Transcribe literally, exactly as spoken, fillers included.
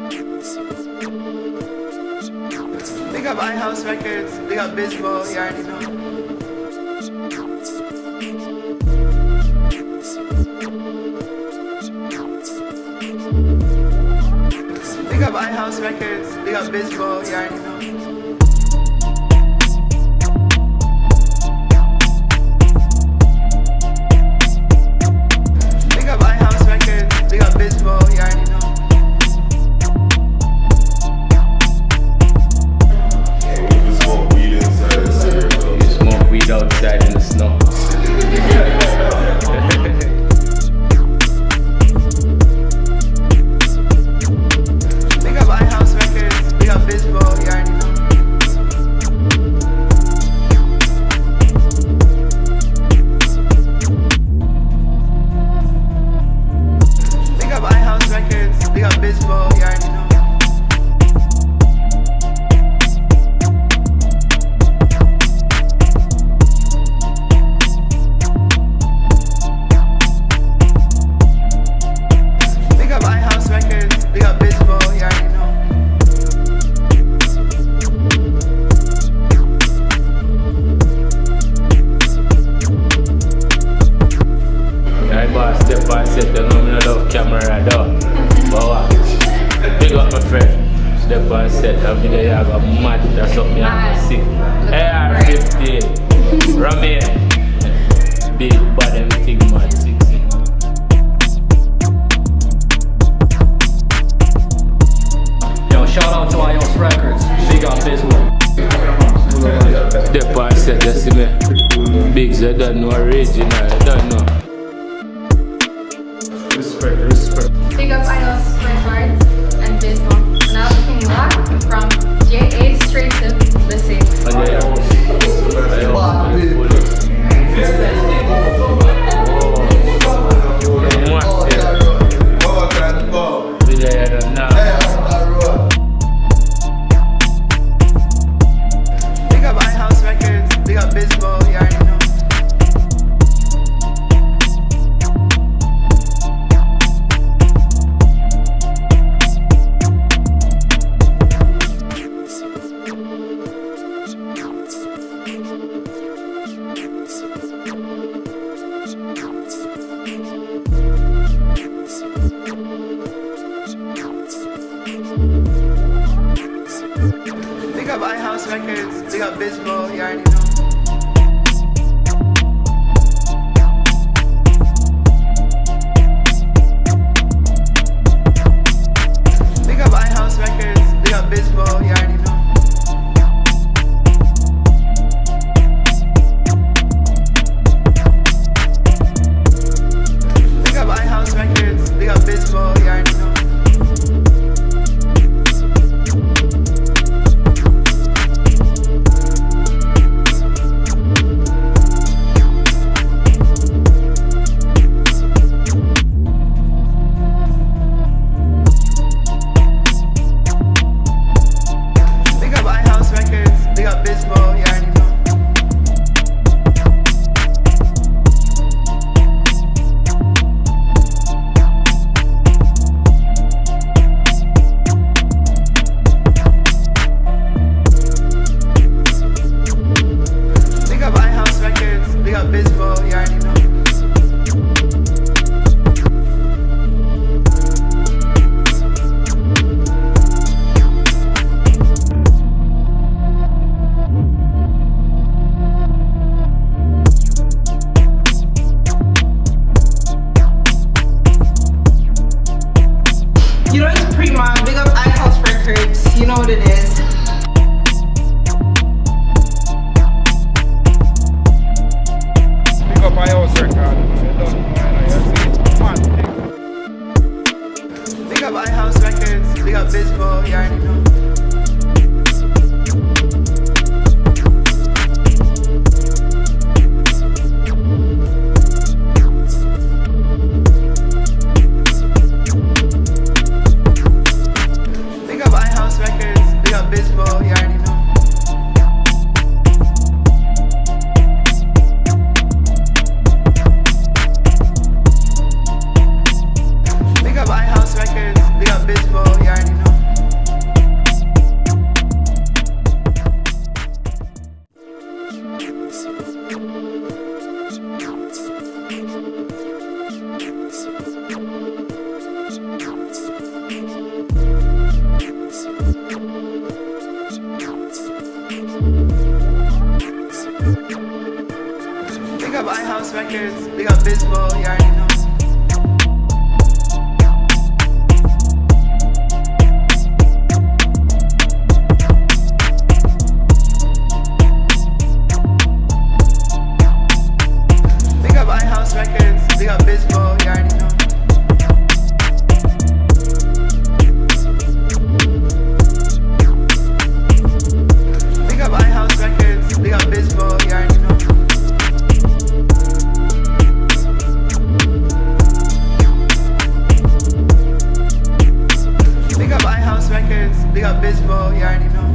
Big up iHOUSERECORDS, big up BIZMO, you already know. Big up iHOUSERECORDS, big up BIZMO, you already know. Big up iHOUSERECORDs, big up BIZMO, you already know. Outside in the snow. Big up iHOUSERECORDs, big up BIZMO, you already know. Big up iHOUSERECORDs, big up BIZMO, you already know. Step by step, you know me no love camera though. But watch, big up my friend. Step by step, that video you got mad, that's up me I'm sick. A R fifteen, Rami, big bad everything mad, sixty. Yo, shout out to iHOUSERECORDS, big up BIZMO. Step by step, you see me. Big Z don't know original, you don't know. Respect, respect. Big up iHOUSERECORDS and BIZMO. Now Kaliba from J A straight to the six. Oh, yeah. Big up iHOUSERECORDs, big up BIZMO, you already know. Big up iHOUSERECORDs, big up BIZMO, you already know. Big up iHOUSERECORDs, big up BIZMO, you already know. Big up iHOUSERECORDs, big up BIZMO, you already know. You know it's Prima, big up iHOUSERECORDS, you know what it is. Big up iHOUSERECORDS, you don't know, Big up iHOUSERECORDs, big up BIZMO, you already know. Big up iHOUSERECORDs, big up BIZMO, you already know. Big up iHOUSERECORDs, big up BIZMO, you already know. Records, big up BIZMO, you already know. Big up iHouse Records, big up BIZMO, you already know. Big up iHouse Records, big up BIZMO, you already know. Big up iHouse Records, big up BIZMO, you already know.